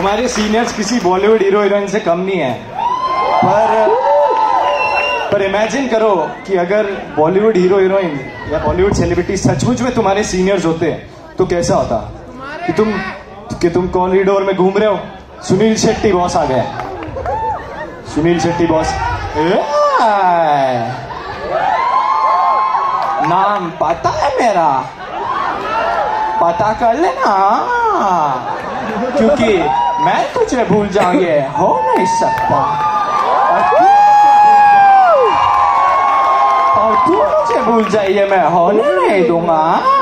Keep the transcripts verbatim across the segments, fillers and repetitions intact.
तुम्हारे सीनियर्स किसी Bollywood hero heroine से कम नहीं है, पर पर इमेजिन करो कि अगर बॉलीवुड हीरो हीरोइन या बॉलीवुड सेलिब्रिटी सचमुच में तुम्हारे सीनियर्स होते तो कैसा होता कि तुम कि तुम कॉरिडोर में घूम रहे हो, सुनील शेट्टी बॉस आ गए, सुनील शेट्टी बॉस, नाम पता है मेरा, पता कर लेना, क्योंकि मैं तुझे भूल जाऊंगे हो नहीं सकता, और तू मुझे भूल जाइए मैं होने नहीं दूंगा।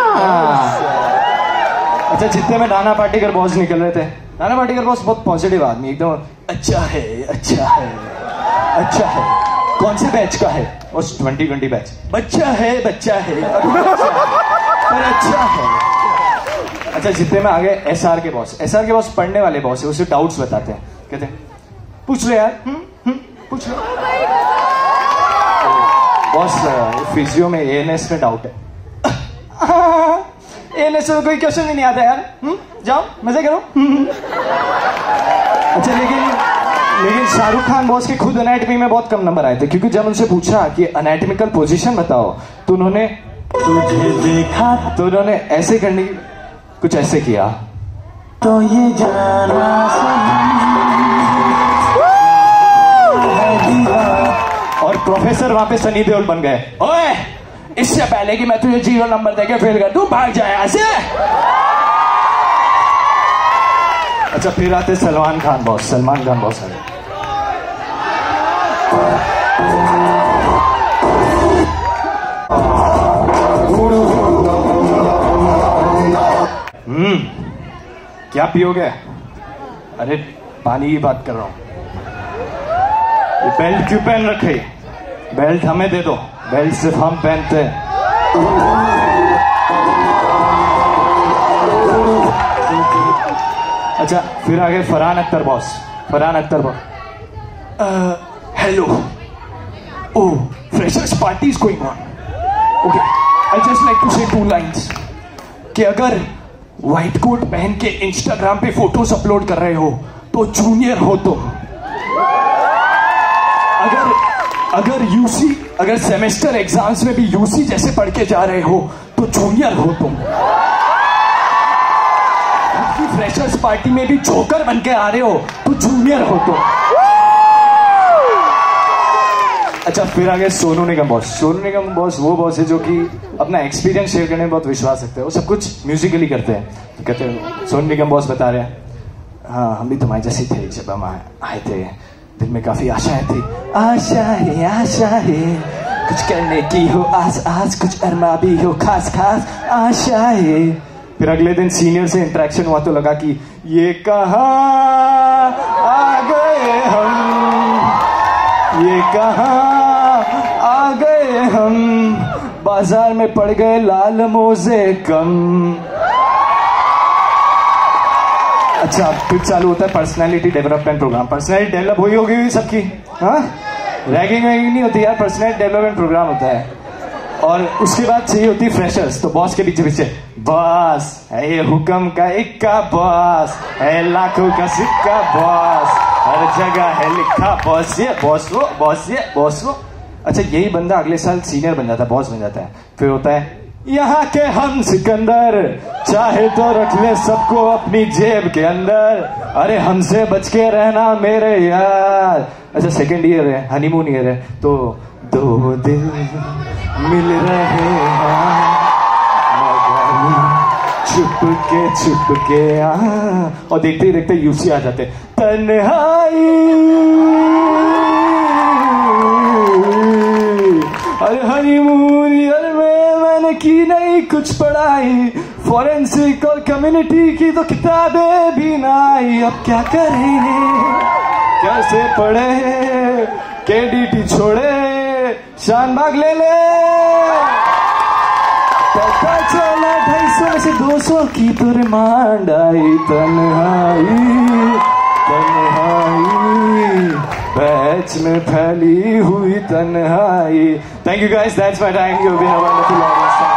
अच्छा, जितने में नाना पाटेकर बॉस निकल रहे थे, नाना पाटेकर बॉस बहुत पॉजिटिव आदमी, एकदम अच्छा है अच्छा है अच्छा है, कौन से बैच का है, उस ट्वेंटी ट्वेंटी बैच, बच्चा है बच्चा है पर अच्छा है। अच्छा, जितने में आ गए S R K boss, S R K boss पढ़ने वाले बॉस है, उसे डाउट्स बताते हैं, कहते हैं पूछ ले यार, हुँ? हुँ? पूछ ले बॉस, फिजियो में ए एन एस में डाउट है, ए एन एस में कोई क्वेश्चन भी नहीं आता यार, हुँ? जाओ मजे करो। अच्छा, लेकिन लेकिन शाहरुख खान बॉस के खुद एनाटॉमी में बहुत कम नंबर आए थे, क्योंकि जब उनसे पूछा कि एनाटॉमिकल पोजीशन बताओ तो उन्होंने तुझे देखा तो उन्होंने ऐसे करने की कुछ ऐसे किया, तो ये जाना और प्रोफेसर वहां पे सनी देओल बन गए। ओए, इससे पहले कि मैं तुझे जीरो नंबर देके फेल कर दूं, भाग जाए ऐसे। अच्छा, फिर आते सलमान खान बॉस, सलमान खान बॉस आए, हम्म क्या पियोगे? अरे पानी की बात कर रहा हूं। ये बेल्ट क्यों पहन रखे? बेल्ट हमें दे दो, बेल्ट सिर्फ हम पहनते हैं। अच्छा, फिर आगे Farhan Akhtar boss, Farhan Akhtar boss, hello, oh freshers party is going on, okay, I just like to say two lines कि अगर व्हाइट कोट पहन के इंस्टाग्राम पे फोटोज अपलोड कर रहे हो तो जूनियर हो तुम। अगर अगर यूसी अगर सेमेस्टर एग्जाम्स में भी यूसी जैसे पढ़ के जा रहे हो तो जूनियर हो तुम। फ्रेशर्स पार्टी में भी जोकर बन के आ रहे हो तो जूनियर हो तुम। अच्छा, फिर आगे सोनू निगम बॉस, सोनू निगम बॉस वो बॉस है जो कि अपना एक्सपीरियंस शेयर करने में बहुत विश्वास रखते हैं, वो सब कुछ म्यूजिकली करते हैं। तो कहते हैं, सोनू निगम बॉस बता रहे हैं, हाँ हम भी तुम्हारे जैसे थे जब हम आए थे, दिल में काफी आशाएं थी, आशा है आशा है कुछ करने की हो आस आस, कुछ अरमा भी हो खास खास आशा है। फिर अगले दिन सीनियर से इंटरेक्शन हुआ तो लगा कि ये कहाँ आ गए हम, ये कहाँ आ गए हम, बाजार में पड़ गए लाल मोजे कम। अच्छा, फिर चालू होता है personality development program. Personality develop हुई होगी सबकी, हाँ, रैगिंग वैगिंग नहीं होती यार, पर्सनालिटी डेवलपमेंट प्रोग्राम होता है। और उसके बाद चाहिए होती है फ्रेशर्स, तो बॉस के पीछे पीछे, बॉस है ये हुक्म का इक्का, बॉस है लाखों का सिक्का, बॉस हर जगह है लिखा, बॉस ये बॉस वो बॉस ये बॉस वो। अच्छा, यही बंदा अगले साल सीनियर बन जाता है, बॉस बन जाता है। फिर होता है, यहाँ के हम सिकंदर चाहे तो रख ले सबको अपनी जेब के अंदर, अरे हमसे बच के रहना मेरे यार। अच्छा, सेकेंड ईयर है, हनीमून ईयर है, तो दो दिल मिल रहे हैं छुप के छुप के आ, और देखते ही देखते यूसी आ जाते, तन्हाई अरे हनीमून ईयर में मैंने की नहीं कुछ पढ़ाई, फॉरेंसिक और कम्युनिटी की तो किताबें भी नहीं, अब क्या करें कैसे पढ़े, केडीटी छोड़े शानबाग ले ले, पता चला ढाई सौ में से दो सौ की तो रिमांड आई, तन्हाई तन्हाई बैच में फैली हुई तन्हाई। Thank you guys, that's my time, you have been a wonderful audience.